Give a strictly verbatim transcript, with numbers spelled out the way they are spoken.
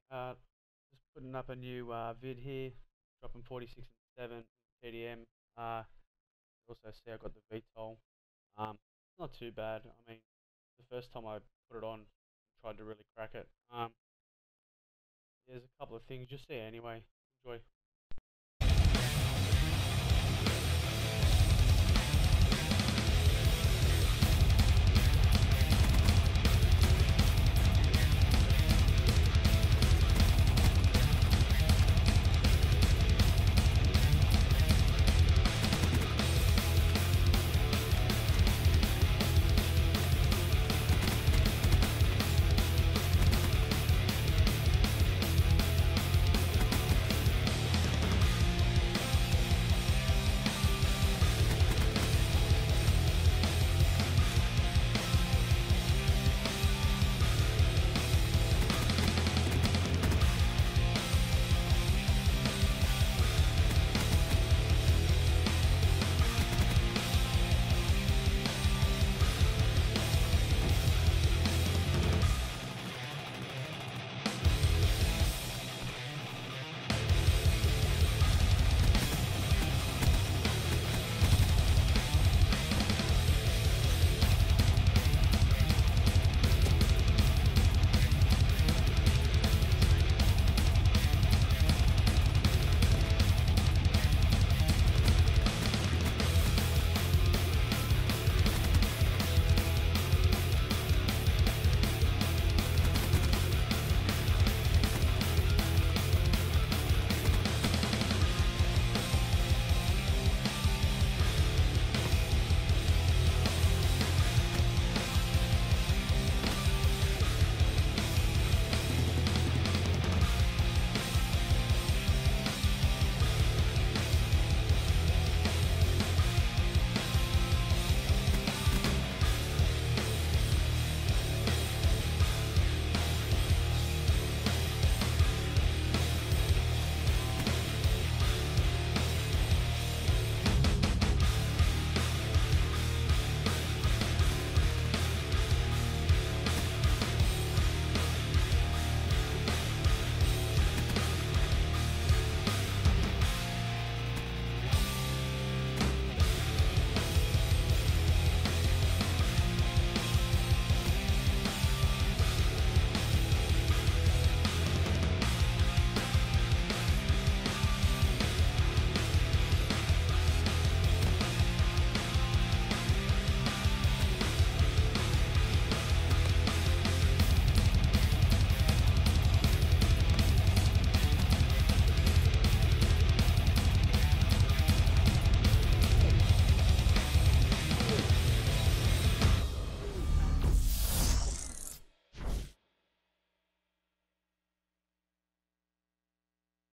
Uh, just putting up a new uh, vid here, dropping forty-six and seven T D M. Uh, also see I got the Vtol. Um, not too bad. I mean, the first time I put it on, tried to really crack it. Um, there's a couple of things. Just see anyway. Enjoy.